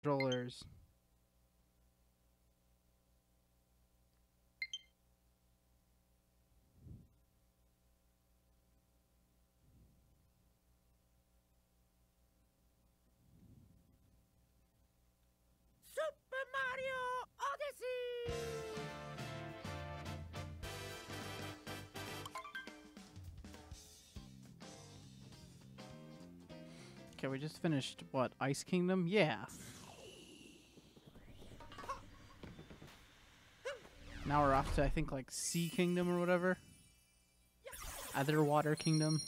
controllers. Super Mario Odyssey! Okay, we just finished, what, Ice Kingdom? Yeah. Now we're off to, I think, like, Sea Kingdom or whatever. Other Water Kingdom.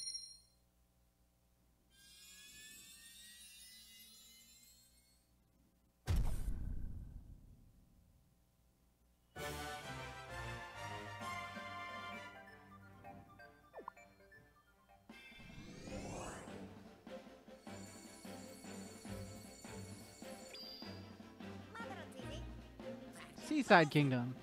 Seaside Kingdom.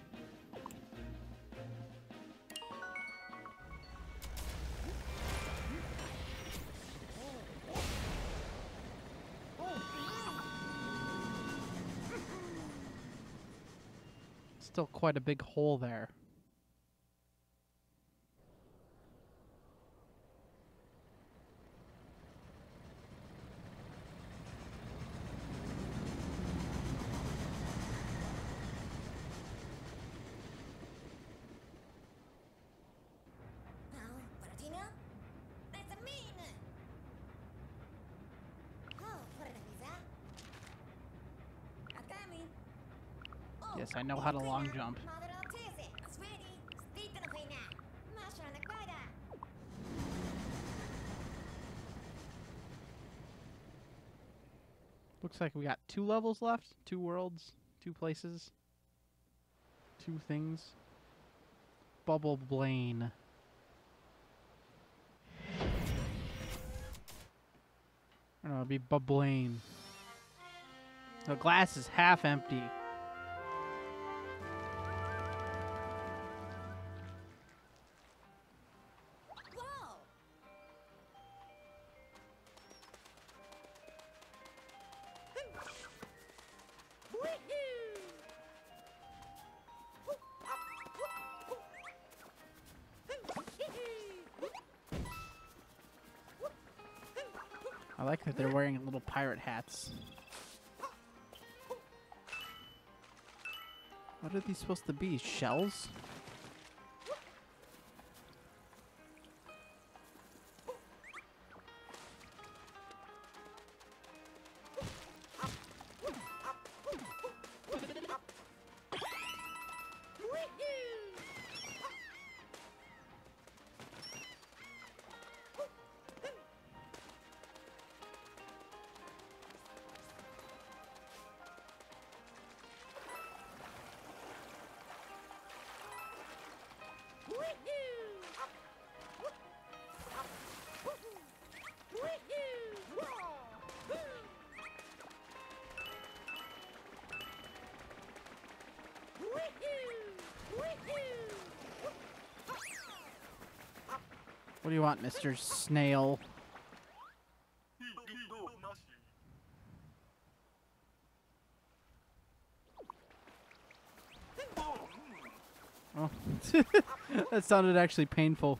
Still quite a big hole there. Yes, I know how to long jump. Looks like we got 2 levels left, 2 worlds, 2 places, 2 things. Bubble Blaine. I don't know, it'd be Bubblaine. The glass is half empty. I like that they're wearing little pirate hats. What are these supposed to be? Shells? What do you want, Mr. Snail? Oh. That sounded actually painful.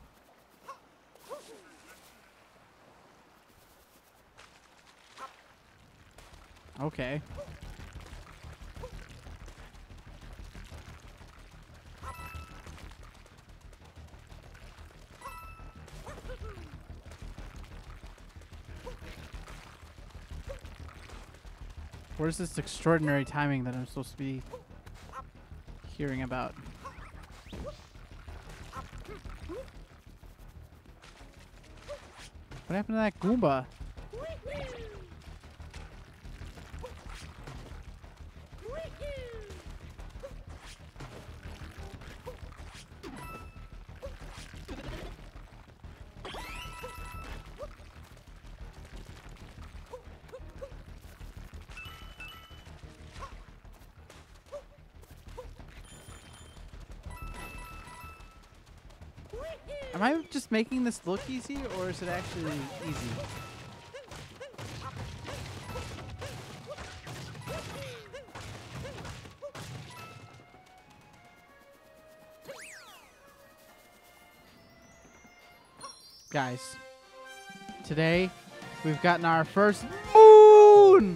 Okay. Where's this extraordinary timing that I'm supposed to be hearing about? What happened to that Goomba? Am I just making this look easy, or is it actually easy? Guys, today we've gotten our first moon!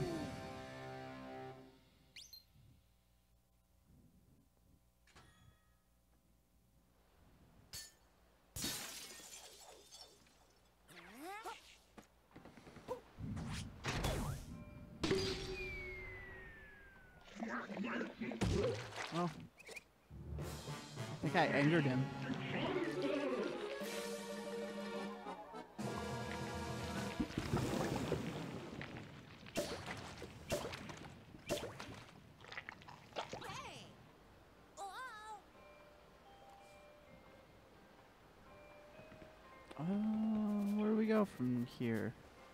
Well, I think I angered him. Hey! Where do we go from here?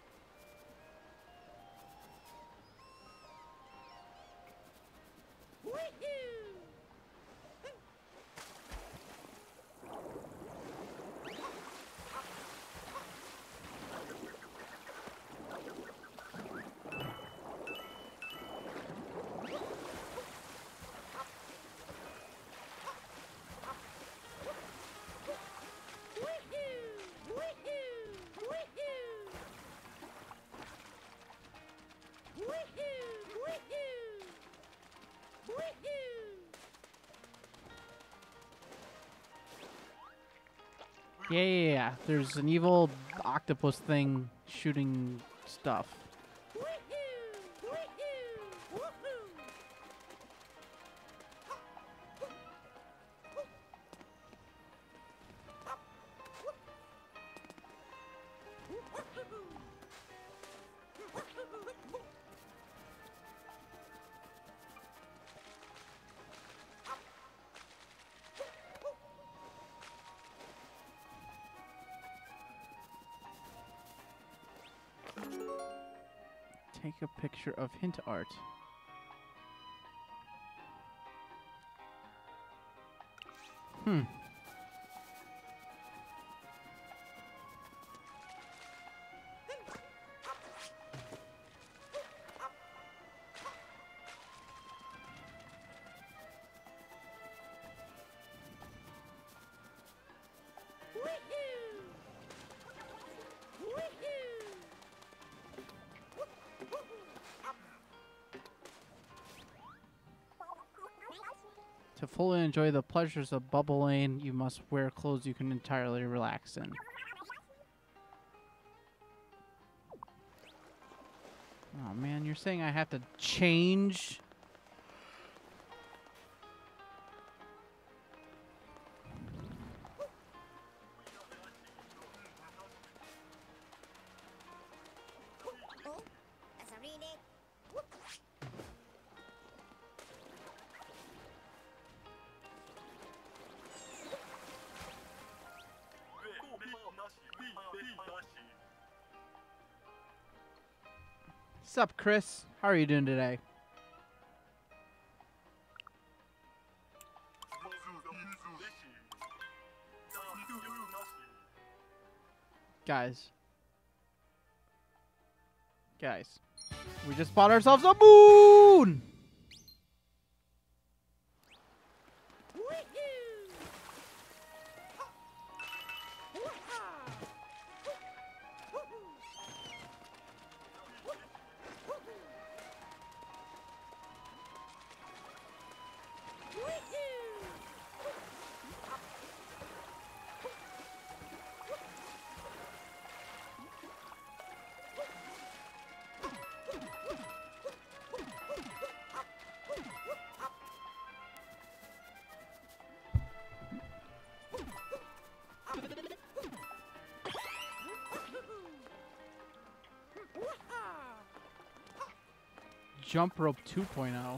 Yeah. There's an evil octopus thing shooting stuff. Take a picture of hint art. To fully enjoy the pleasures of Bubble Lane, you must wear clothes you can entirely relax in. Oh man, you're saying I have to change? Sup, Chris? How are you doing today? Guys. We just bought ourselves a moon! Jump Rope 2.0.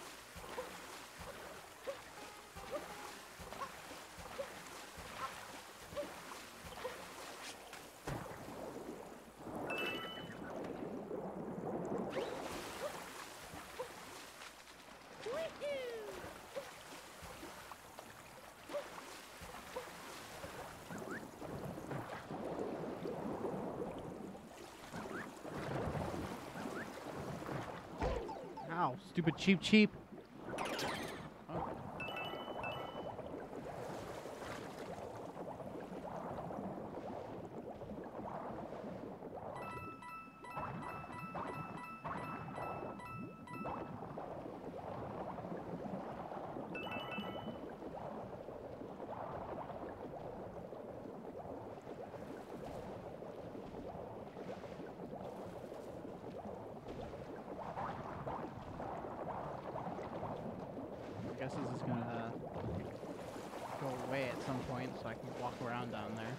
Ow, stupid cheap. Oh. guess this is gonna go away at some point so I can walk around down there.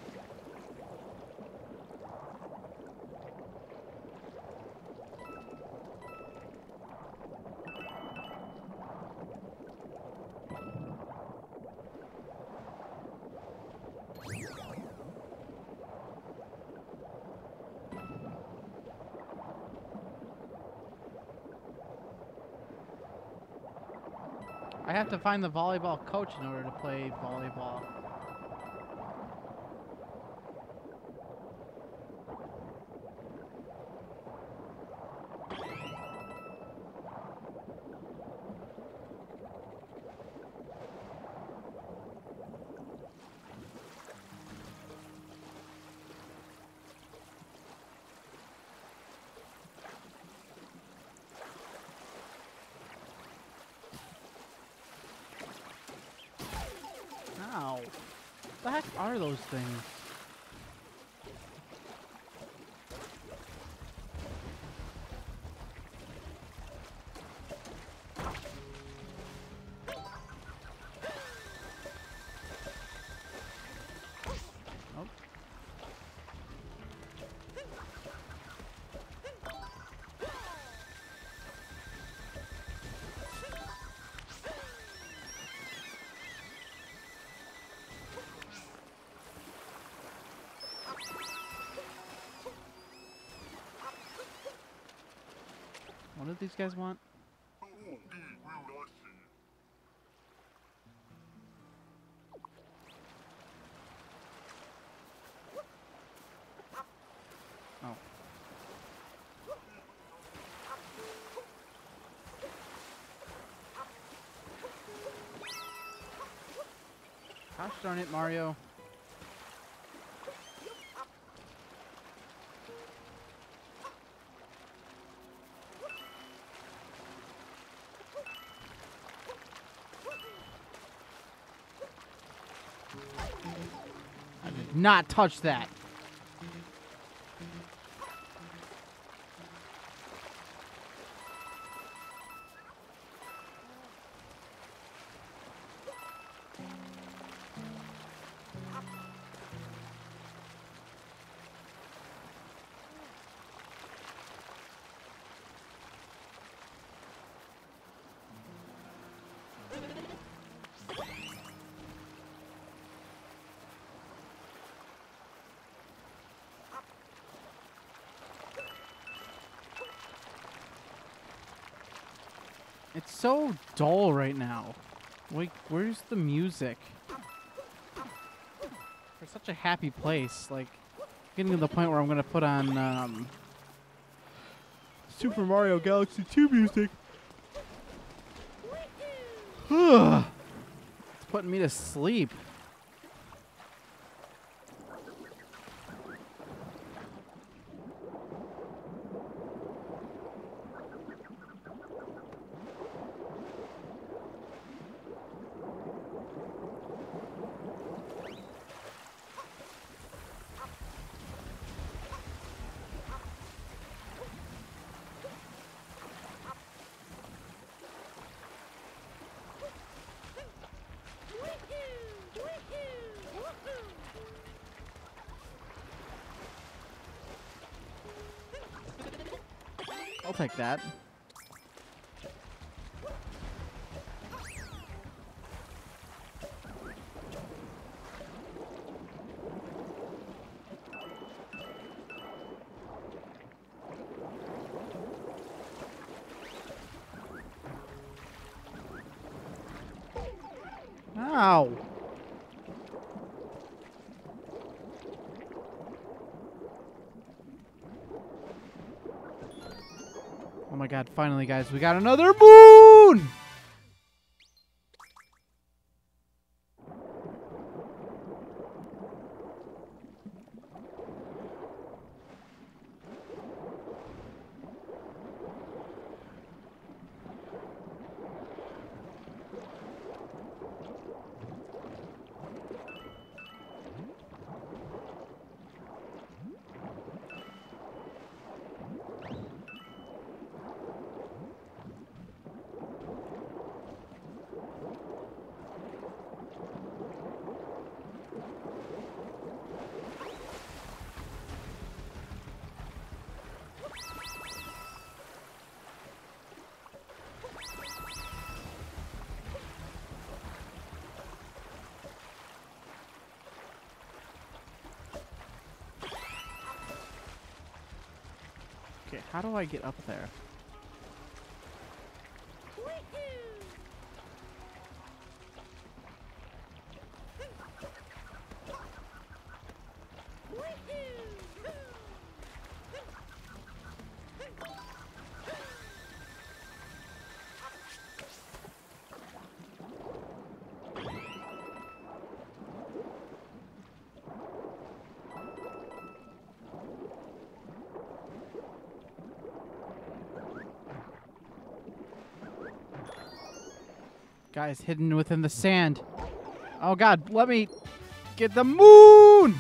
I have to find the volleyball coach in order to play volleyball. Ow. What the heck are those things? Oh. What do these guys want? Oh. Gosh darn it, Mario. I did not touch that. It's so dull right now. Like, where's the music? For such a happy place, like, getting to the point where I'm gonna put on Super Mario Galaxy 2 music. It's putting me to sleep. I'll take that. Ow! Oh my god, finally guys, we got another moon! Wait, how do I get up there? Guys hidden within the sand. Oh god, let me get the moon!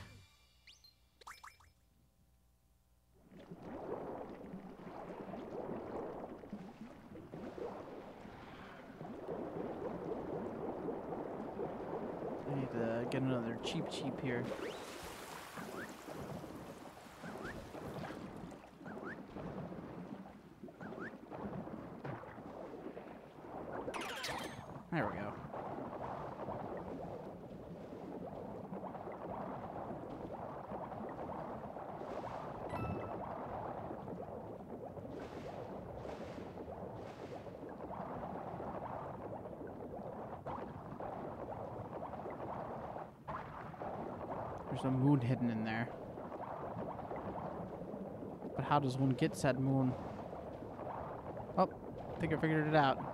I need to get another cheap here. There we go. There's a moon hidden in there. But how does one get said moon? Oh, I think I figured it out.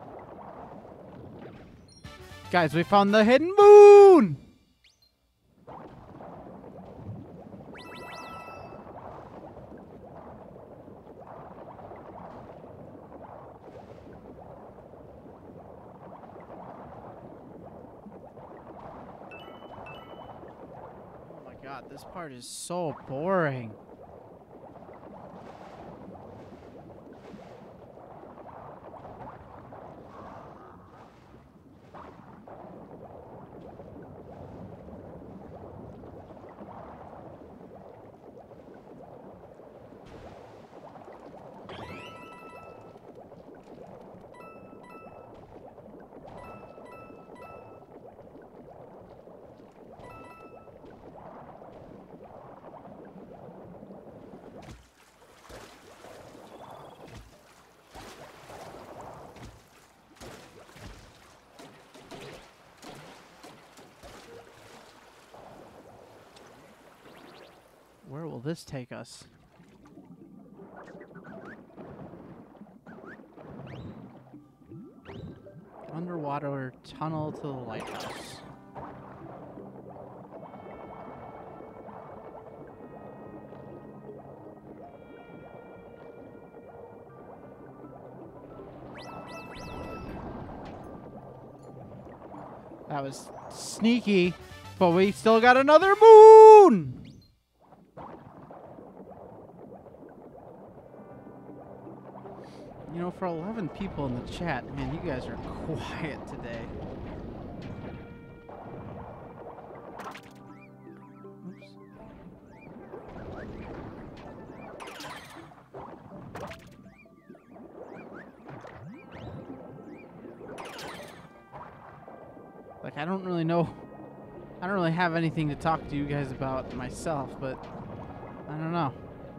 Guys, we found the hidden moon! Oh my god, this part is so boring. Where will this take us? Underwater tunnel to the lighthouse. That was sneaky, but we still got another moon! You know, for 11 people in the chat, man, you guys are quiet today. Oops. Like, I don't really know. I don't really have anything to talk to you guys about myself, but I don't know.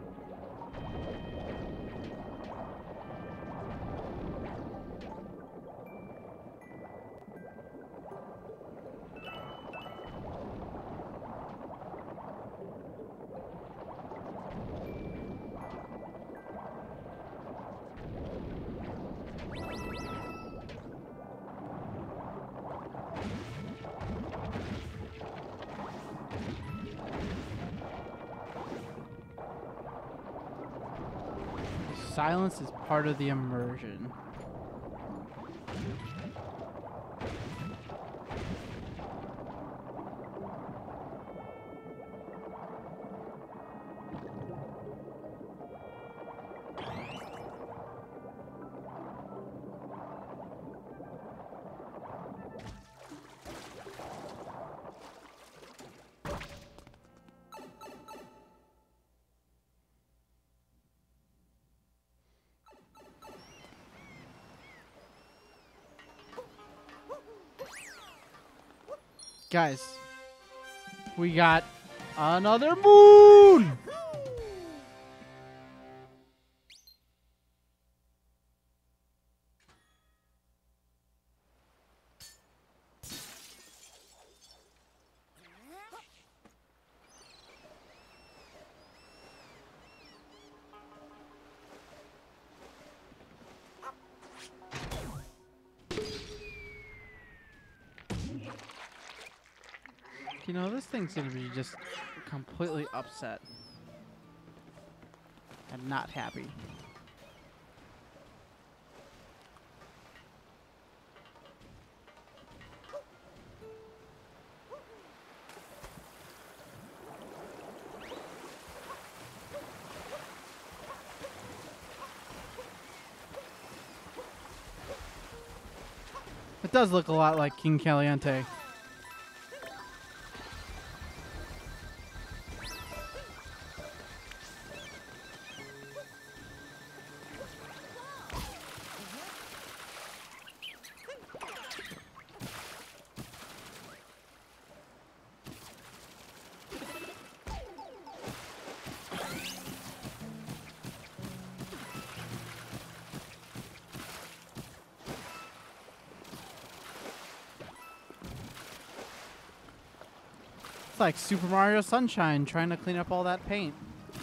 Silence is part of the immersion. Guys, we got another moon! You know, this thing's gonna be just completely upset and not happy. It does look a lot like King Caliente. It's like Super Mario Sunshine trying to clean up all that paint.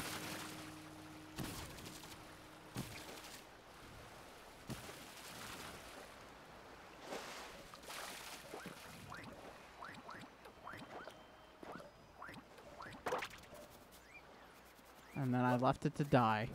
And then I left it to die.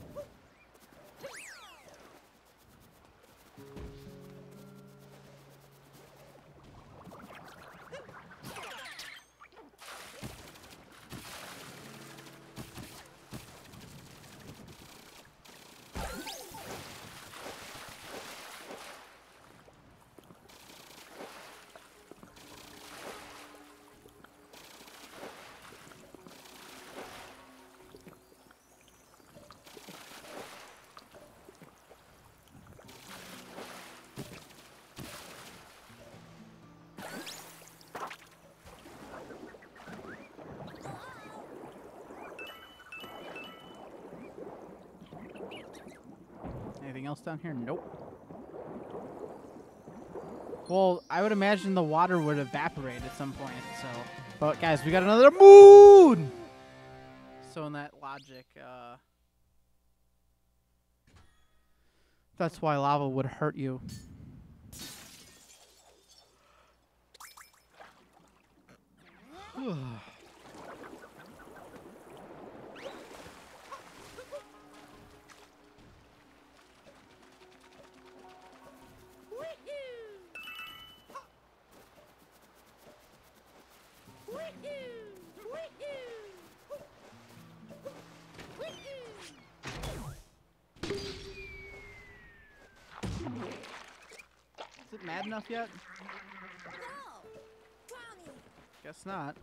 Anything else down here? Nope. Well, I would imagine the water would evaporate at some point, so. But guys, we got another moon! So in that logic, that's why lava would hurt you. Is it mad enough yet? No! Brownie! Guess not.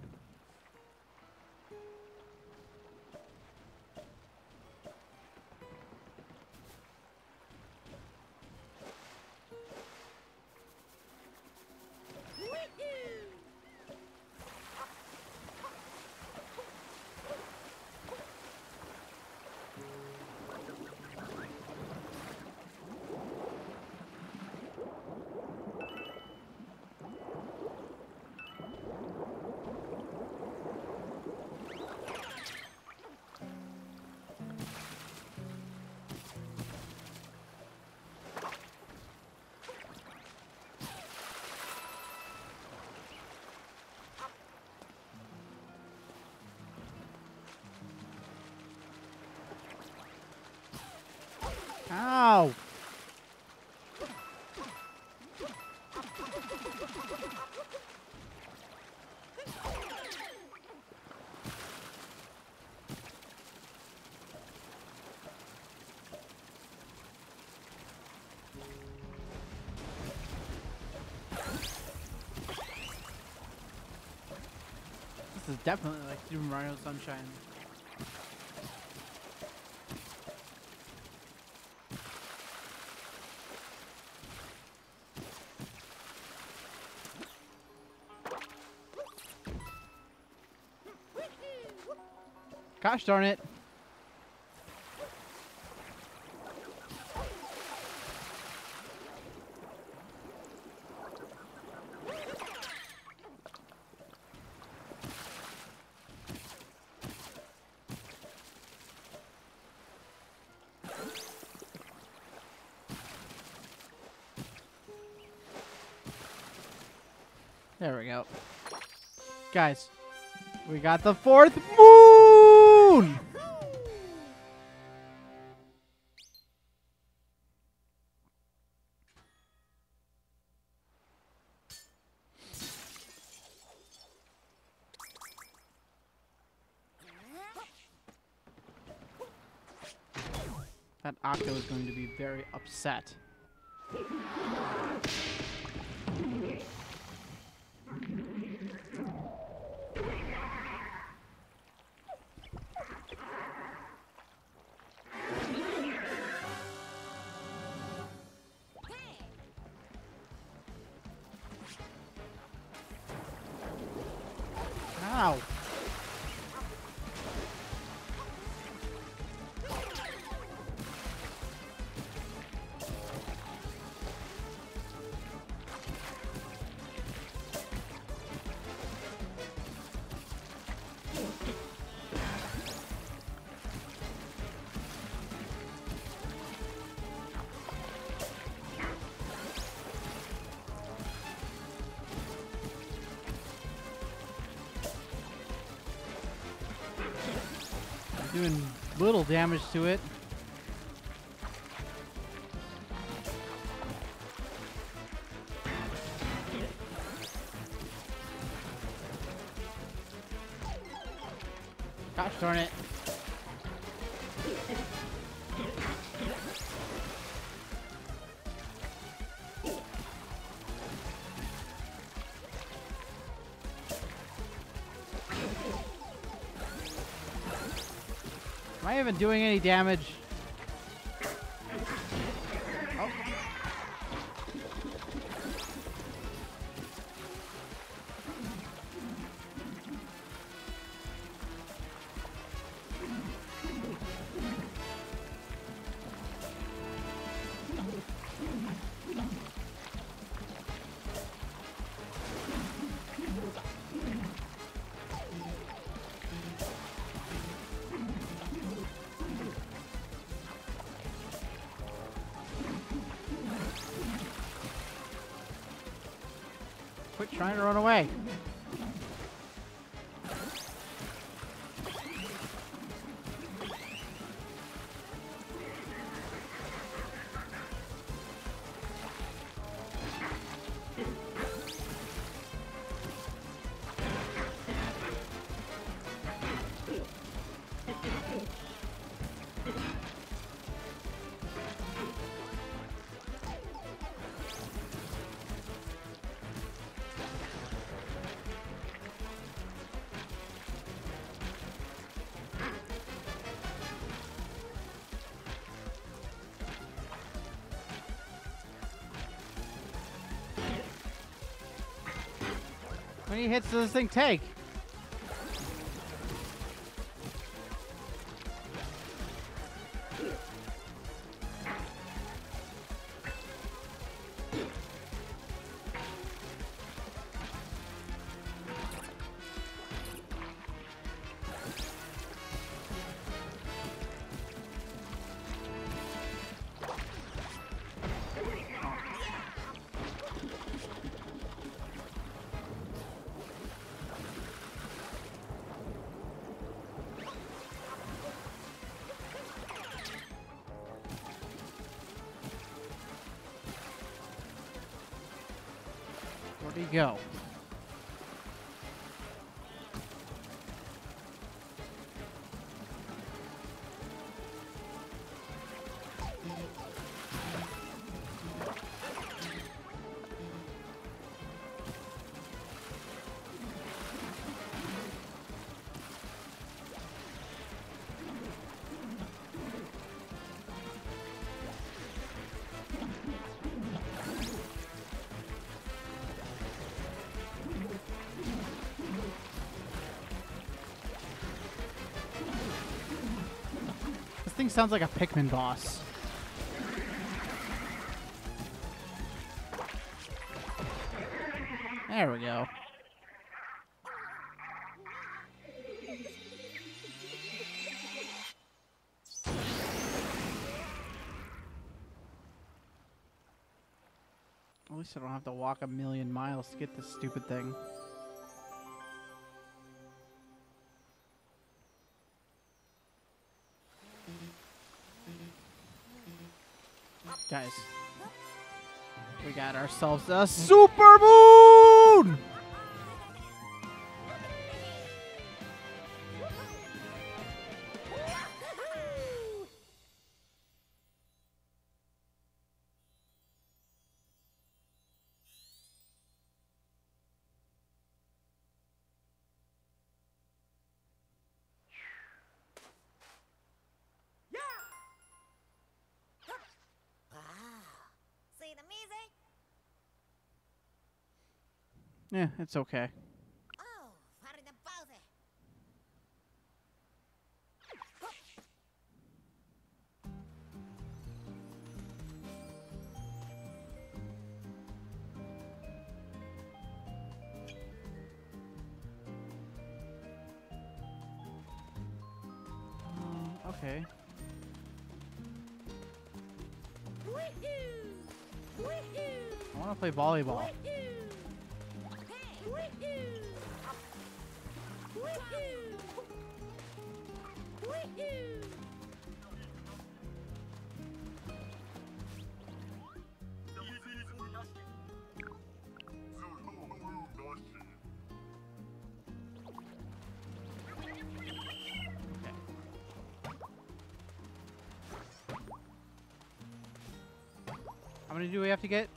Ow! This is definitely like Super Mario Sunshine. Gosh darn it. There we go. Guys, We got the 4th moon! That Octo is going to be very upset. Ow! Doing little damage to it. Gosh darn it. Am I even doing any damage? Oh. Quit trying to run away. How many hits does this thing take? Where'd he go? This thing sounds like a Pikmin boss. There we go. At least I don't have to walk a million miles to get this stupid thing. Guys, we got ourselves a super moon! See the music? Yeah, it's okay. Oh, para the pause. Okay. I want to play volleyball. Okay. How many do we have to get?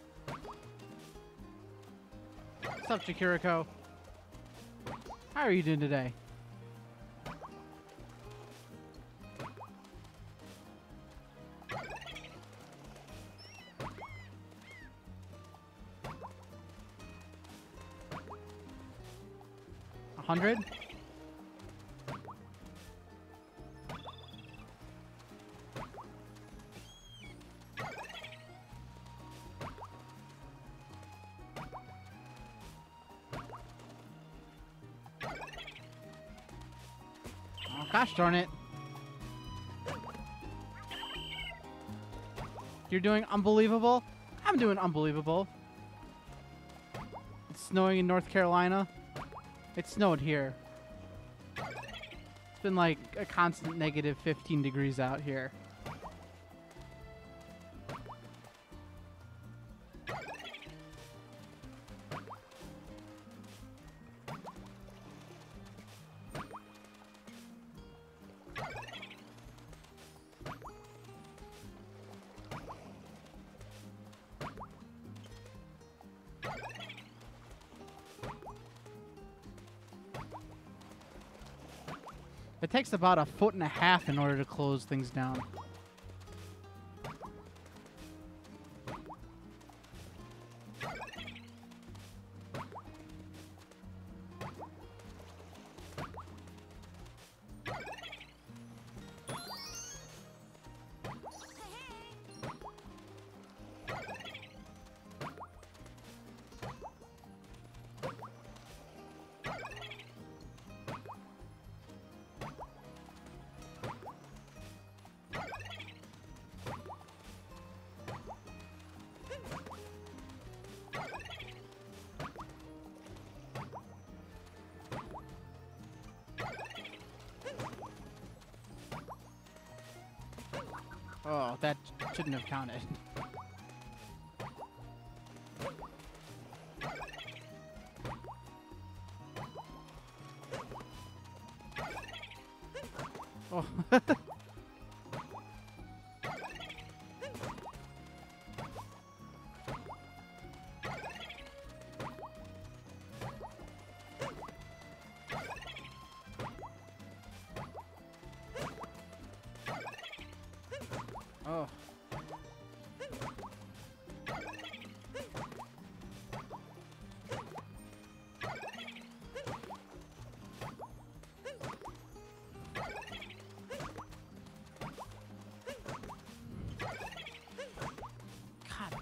What's up, Chikiriko? How are you doing today? $100? Oh, gosh darn it. You're doing unbelievable? I'm doing unbelievable. It's snowing in North Carolina. It snowed here. It's been like a constant negative 15 degrees out here. It takes about 1.5 feet in order to close things down. Oh, that shouldn't have counted. Oh. Oh. God.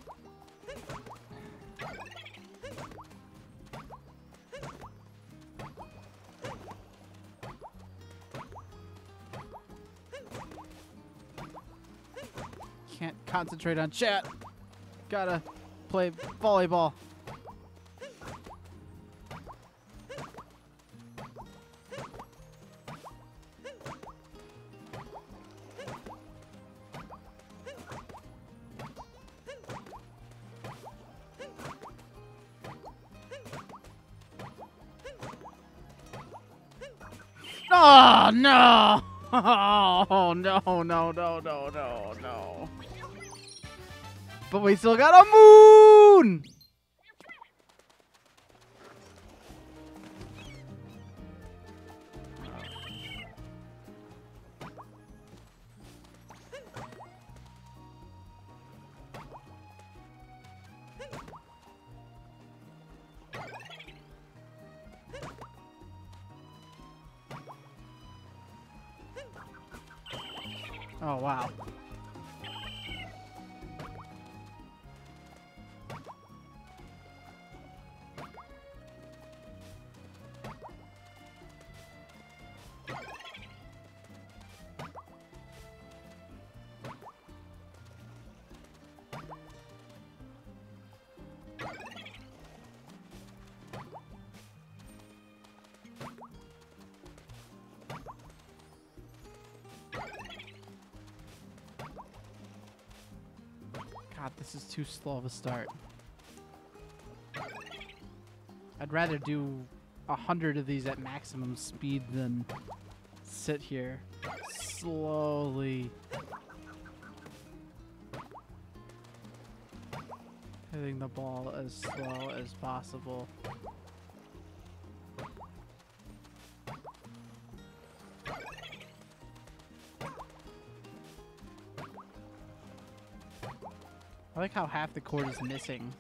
Can't concentrate on chat. Gotta play volleyball. Oh no! Oh no, no, no, no, no, no. But we still got a moon! Oh, wow. God, this is too slow of a start. I'd rather do 100 of these at maximum speed than sit here slowly hitting the ball as slow as possible. I like how half the court is missing.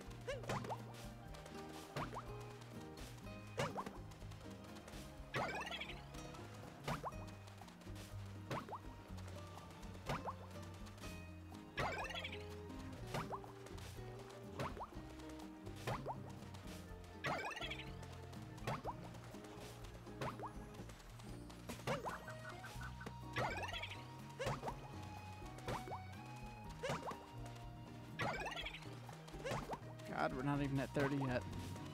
God, we're not even at 30 yet.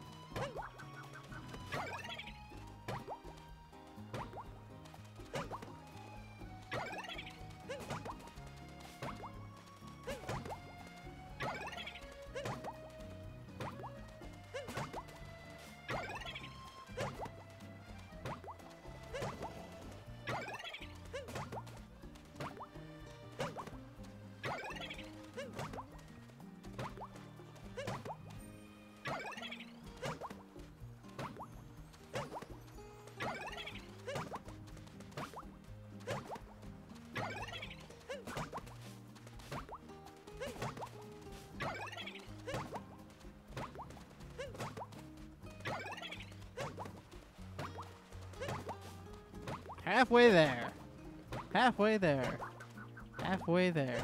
Halfway there. Halfway there. Halfway there.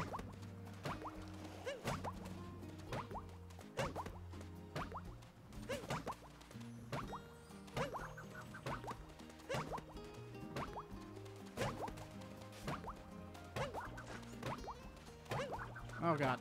Oh God.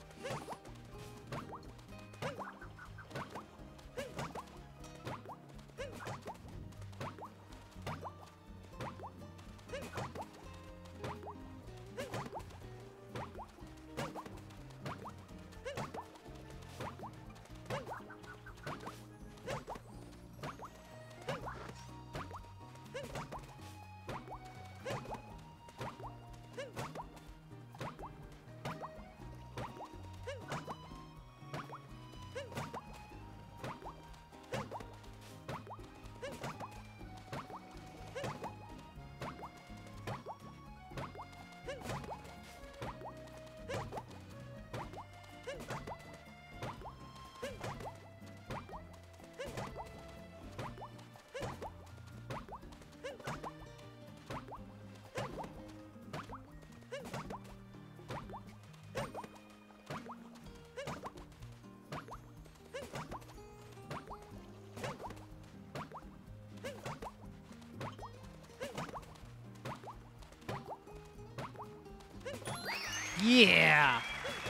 Yeah!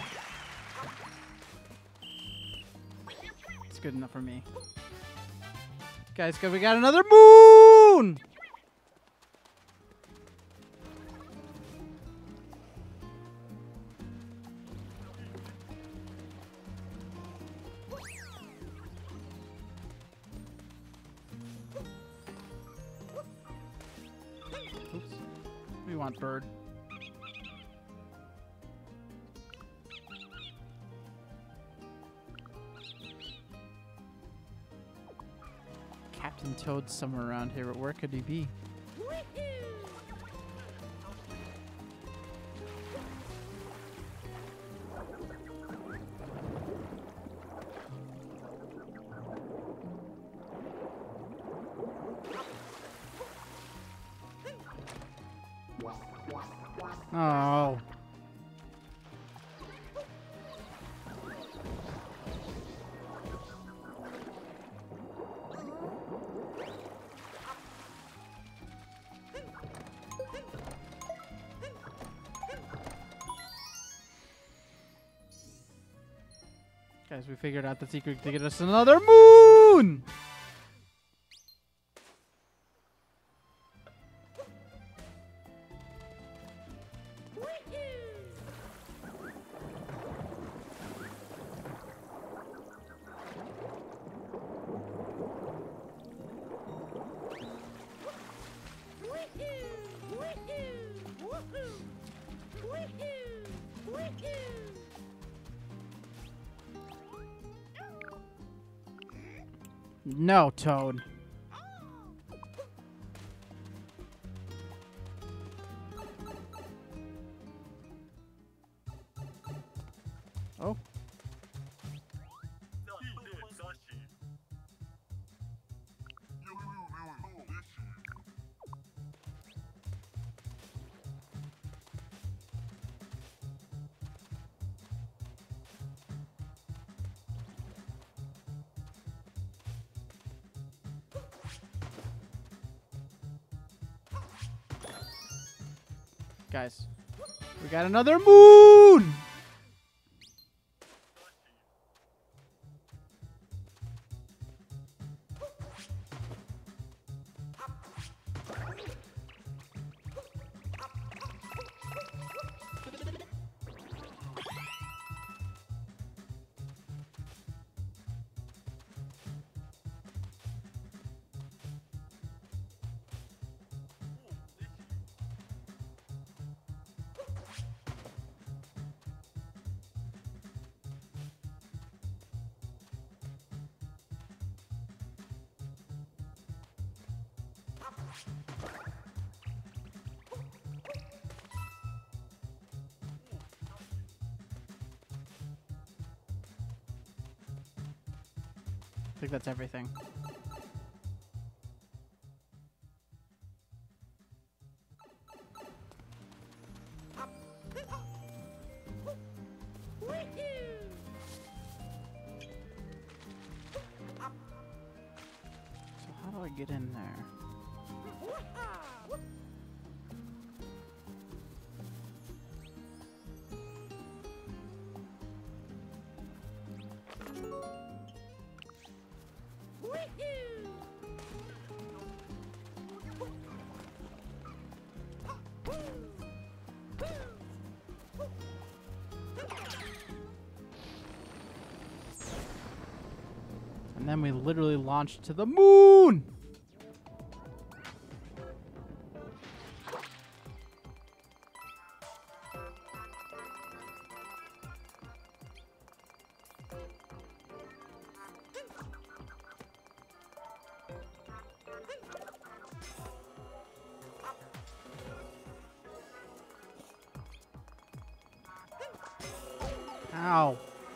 It's good enough for me. Guys, we got another moon! want, bird? Captain Toad's somewhere around here, but where could he be? Oh. Guys, we figured out the secret to get us another moon! No, Toad. Oh. Guys, we got another moon! I think that's everything. So how do I get in there? And then we literally launched to the moon! Ow.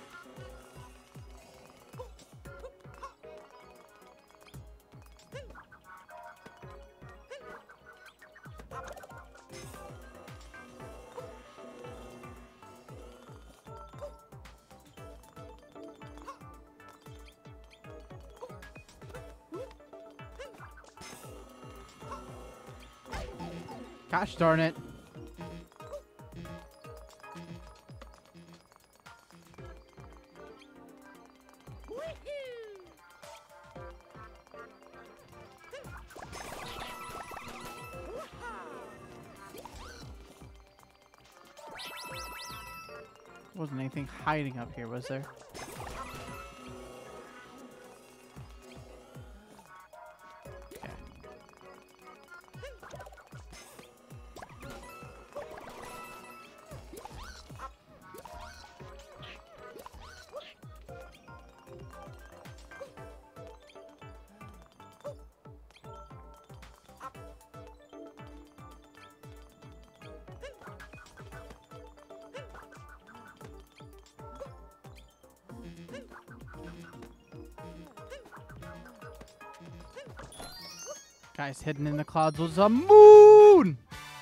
Gosh darn it. Wasn't anything hiding up here, was there? Okay. Guys, hidden in the clouds was a moon!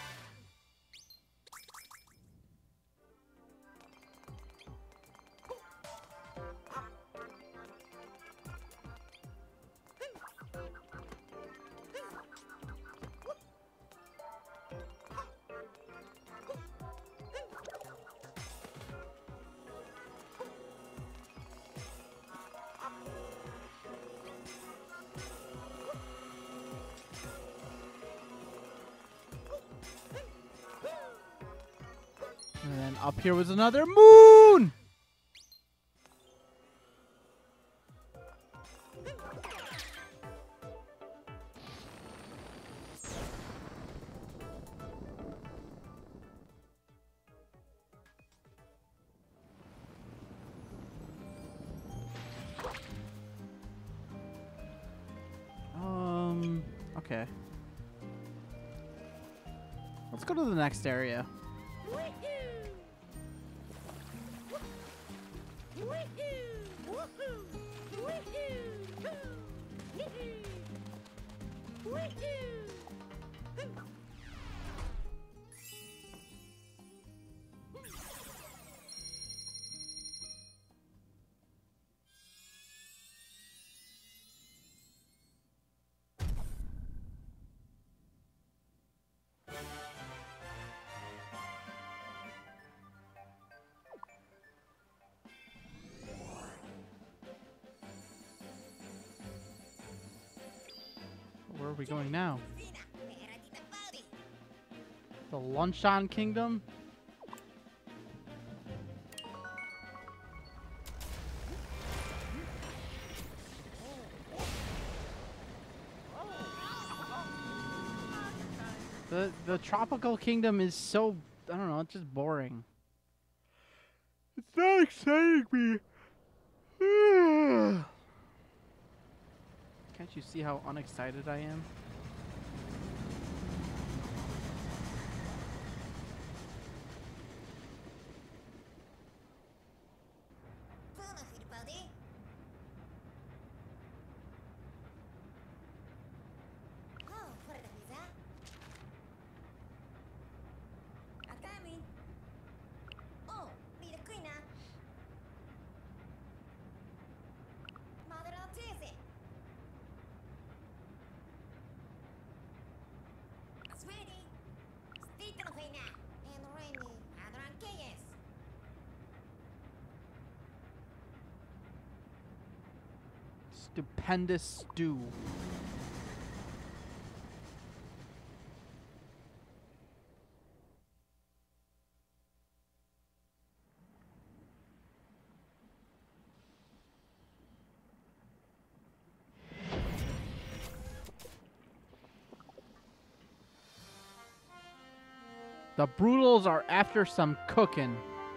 And then up here was another moon! Okay. Let's go to the next area. Where are we going now? The Luncheon Kingdom? The Tropical Kingdom is so, I don't know, it's just boring. It's not exciting me. Can't you see how unexcited I am? Stupendous stew. The Brutals are after some cooking.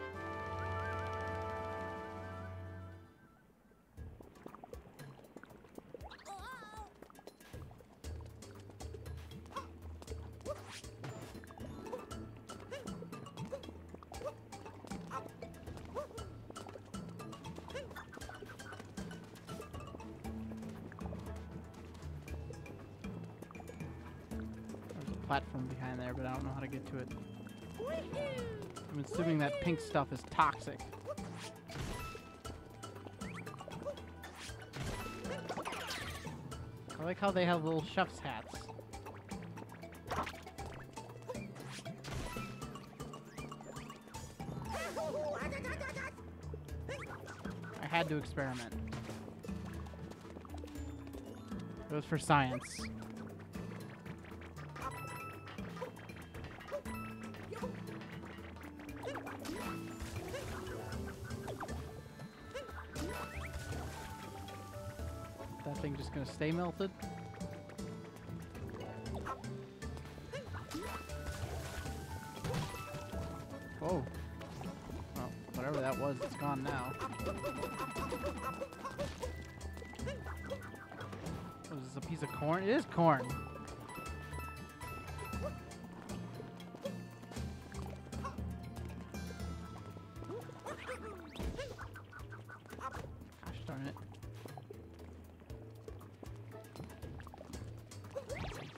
Platform behind there, but I don't know how to get to it. I'm assuming that pink stuff is toxic. I like how they have little chef's hats. I had to experiment. It was for science. That thing just gonna stay melted? Whoa. Well, whatever that was, it's gone now. Oh, is this a piece of corn? It is corn. Gosh darn it.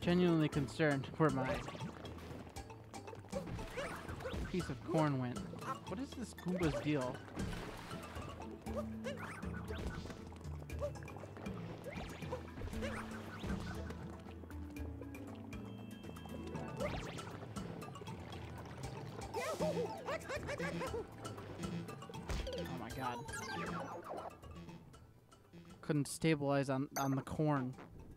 Genuinely concerned where my piece of corn went. What is this Goomba's deal? Oh my god. Couldn't stabilize on the corn.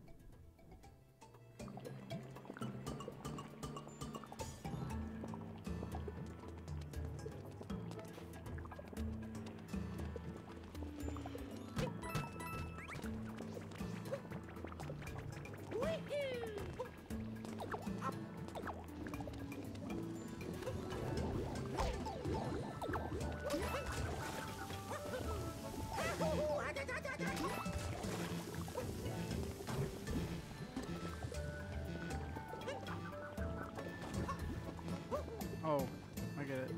Oh, I get it.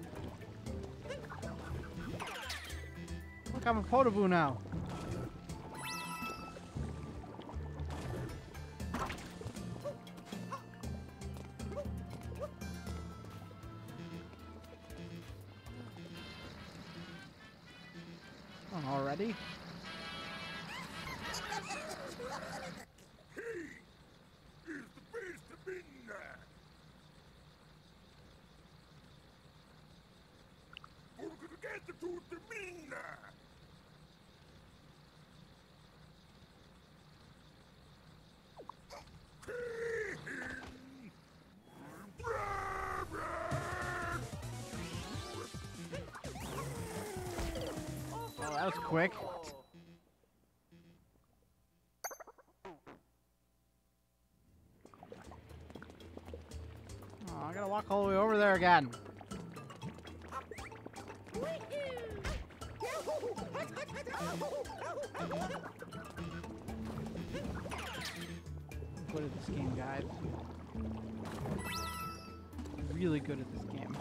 Look, I'm a Potable now. Oh, already? Oh, that was quick. Oh, I gotta walk all the way over there again. Good at this game, guys. Really good at this game.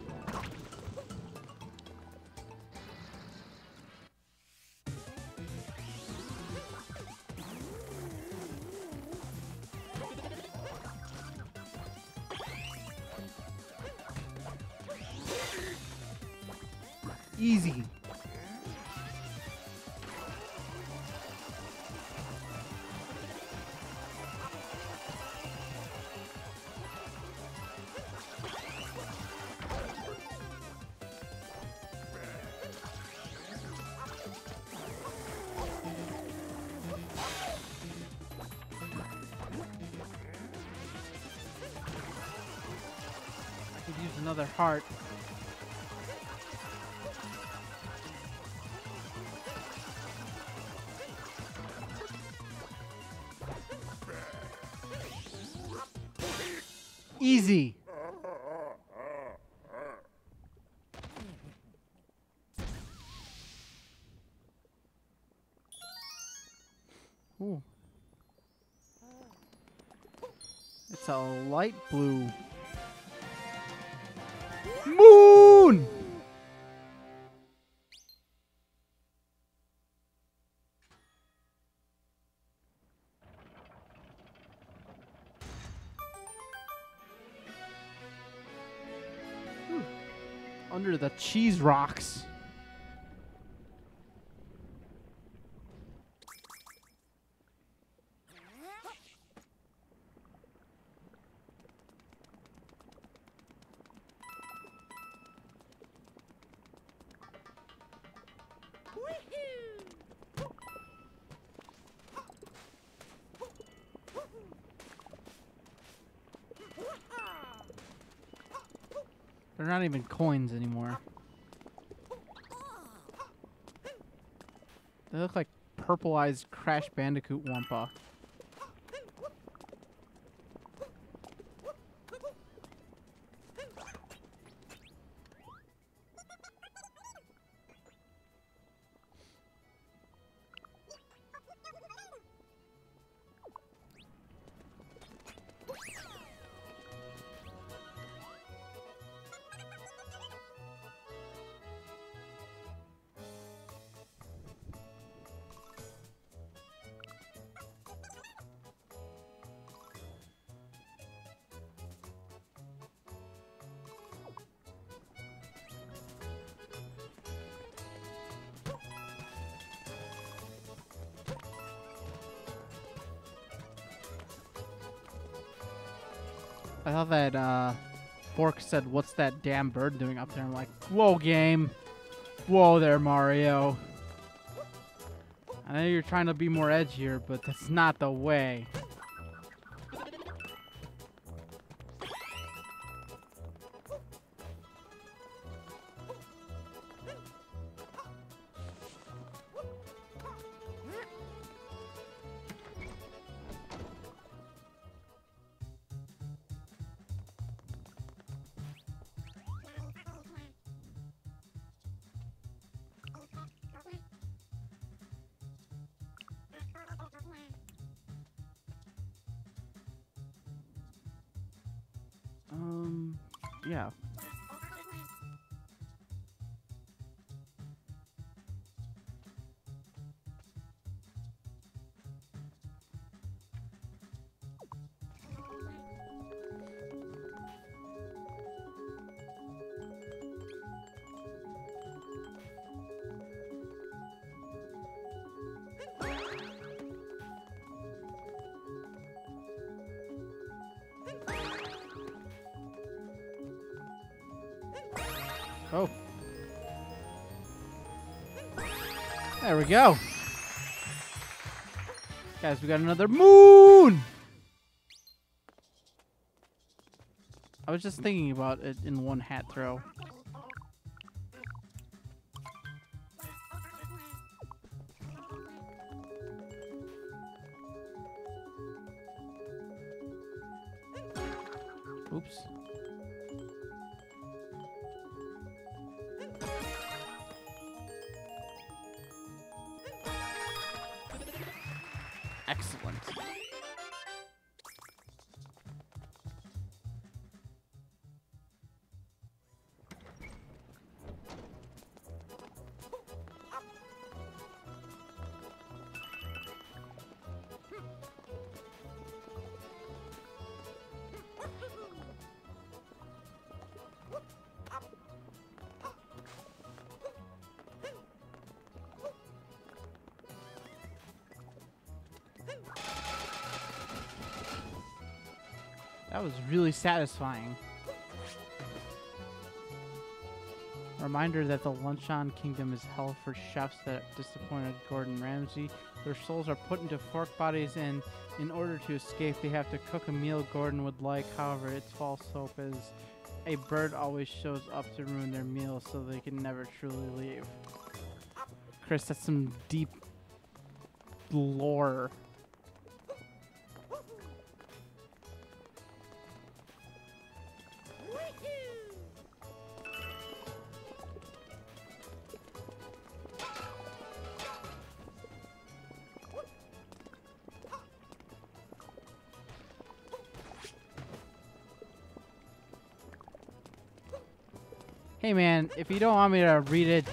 Easy. I could use another heart. Easy. Ooh. It's a light blue moon. Under the cheese rocks. They're not even coins anymore. They look like purple-eyed Crash Bandicoot Wampa. I thought that Fork said, "What's that damn bird doing up there?" I'm like, "Whoa, game. Whoa there, Mario. I know you're trying to be more edgier, but that's not the way." Yeah. Oh. There we go. Guys, we got another moon! I was just thinking about it in one hat throw. Oops. Excellent. That was really satisfying. Reminder that the Luncheon Kingdom is hell for chefs that disappointed Gordon Ramsay. Their souls are put into fork bodies, and in order to escape, they have to cook a meal Gordon would like. However, its false hope is a bird always shows up to ruin their meal, so they can never truly leave. Chris, that's some deep lore. Hey man, if you don't want me to read it,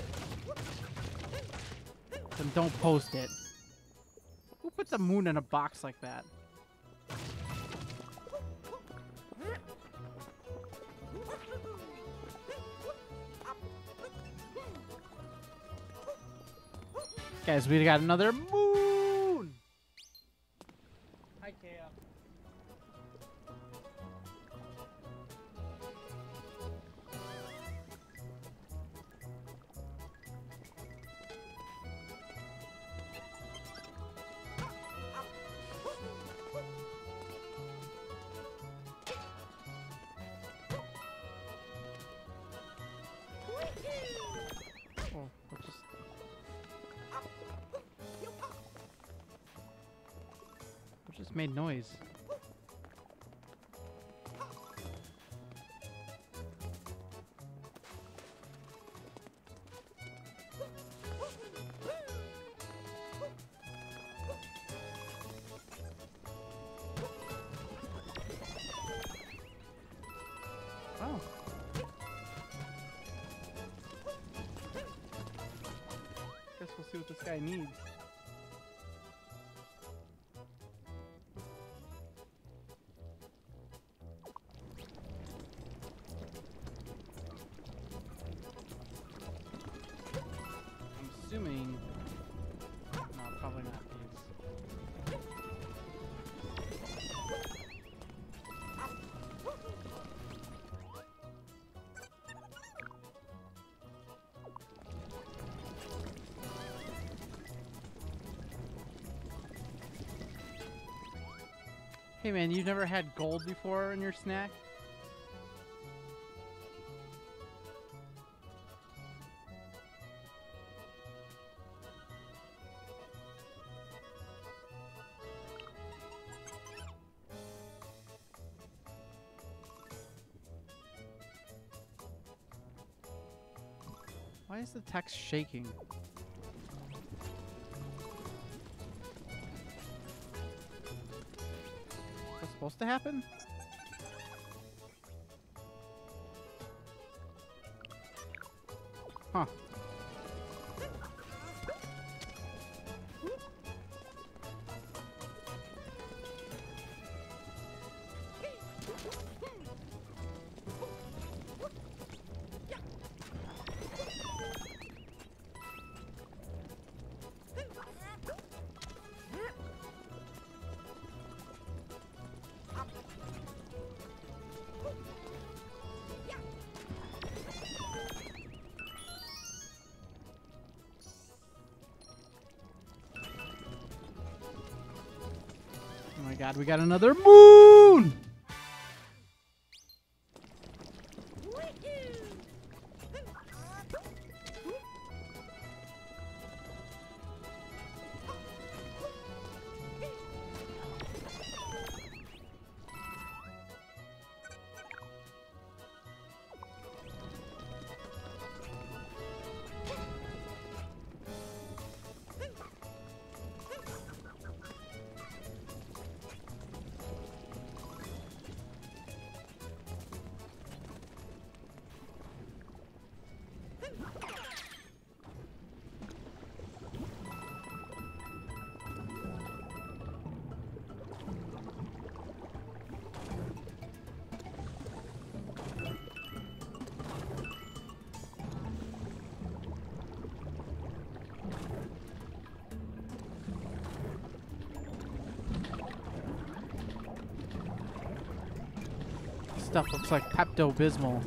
then don't post it. Who puts a moon in a box like that? Guys, we got another moon! Hi, Kaya. Oh, what just made noise? Oh. Guess we'll see what this guy needs. I'm assuming... No, probably not these. Hey man, you've never had gold before in your snack? Why is the text shaking? What's supposed to happen? Huh. Oh my god, we got another moon! Stuff looks like Pepto-Bismol.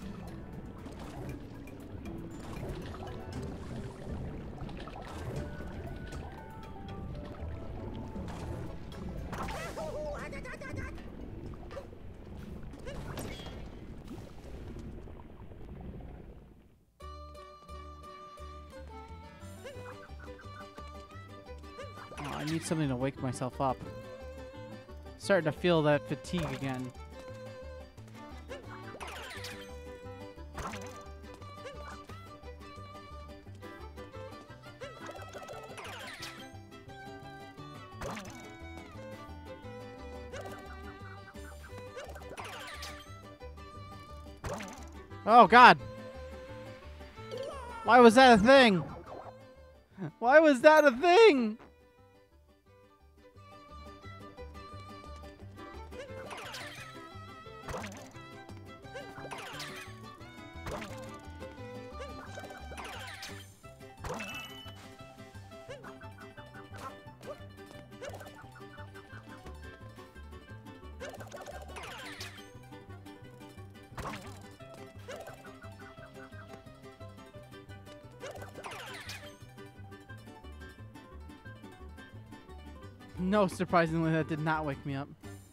Oh, I need something to wake myself up. Starting to feel that fatigue again. Oh god! Why was that a thing? Why was that a thing? No, surprisingly, that did not wake me up.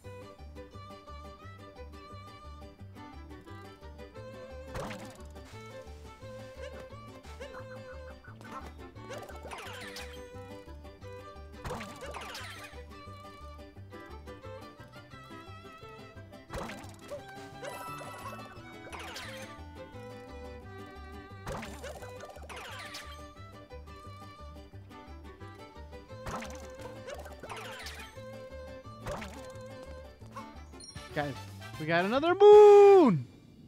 Guys, we got another moon!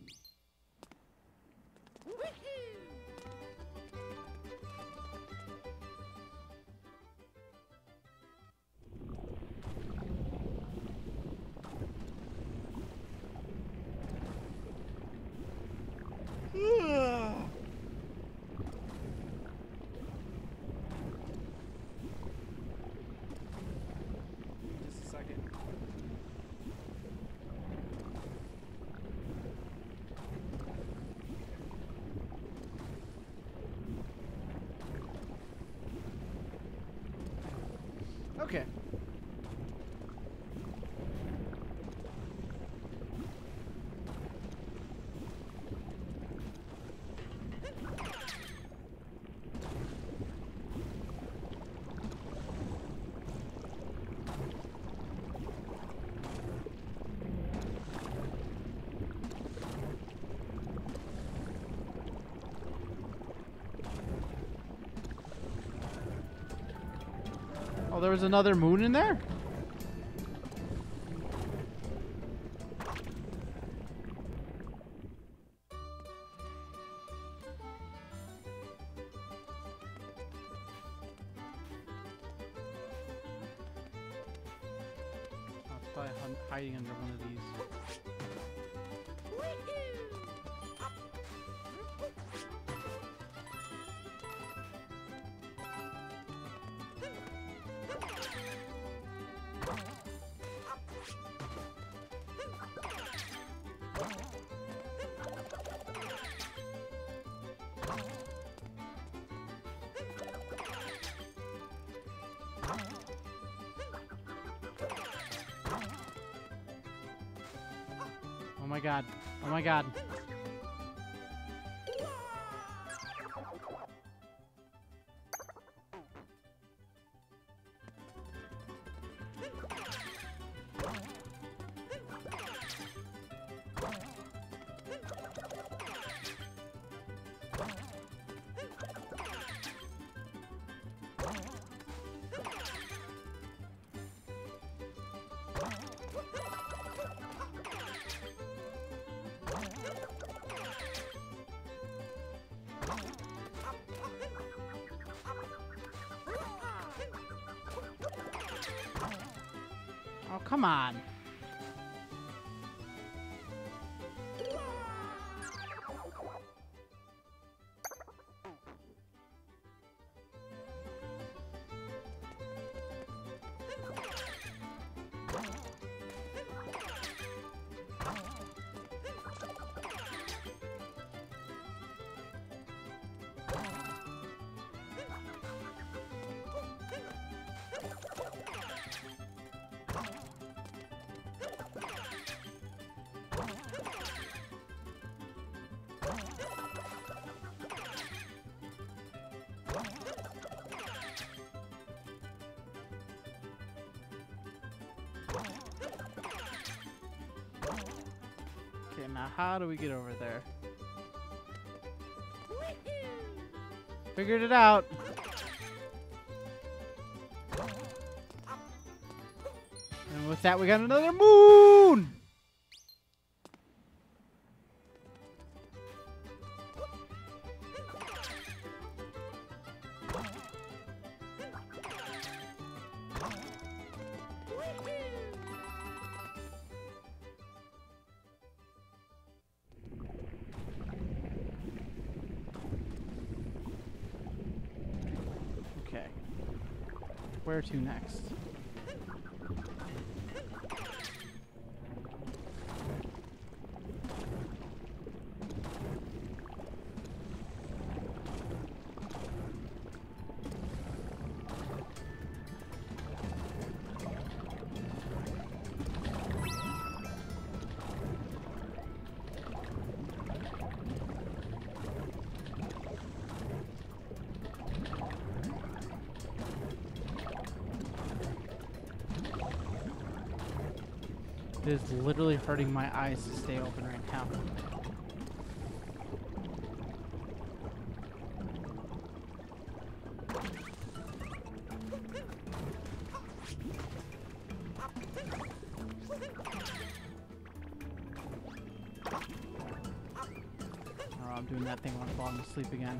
Just a second. Okay. there was another moon in there? Probably hiding under one of these. Oh my god. Oh my god. Oh, come on. Okay, now how do we get over there? Figured it out. And with that, we got another moon! Okay. Where to next? It is literally hurting my eyes to stay open right now. Oh, I'm doing that thing while I'm falling asleep again.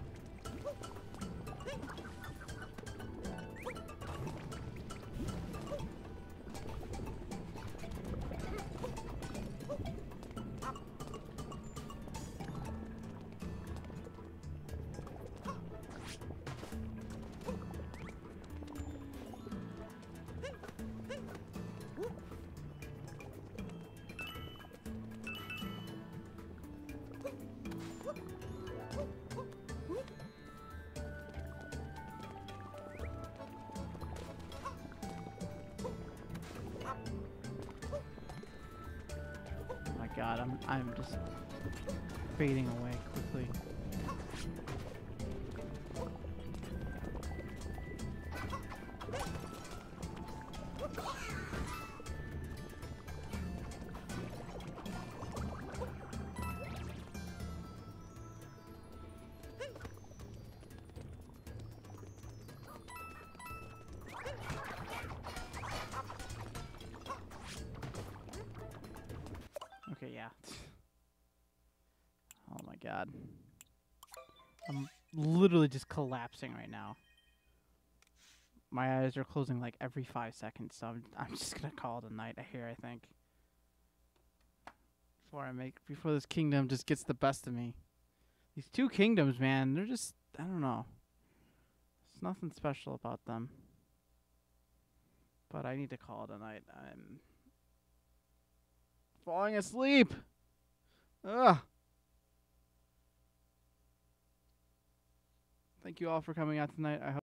God, I'm just fading away quickly. Okay, yeah. Oh my god. I'm literally just collapsing right now. My eyes are closing like every 5 seconds, so I'm just gonna call it a night here, I think. Before this kingdom just gets the best of me. These two kingdoms, man, they're just, I don't know. There's nothing special about them. But I need to call it a night. I'm falling asleep. Ugh. Thank you all for coming out tonight. I hope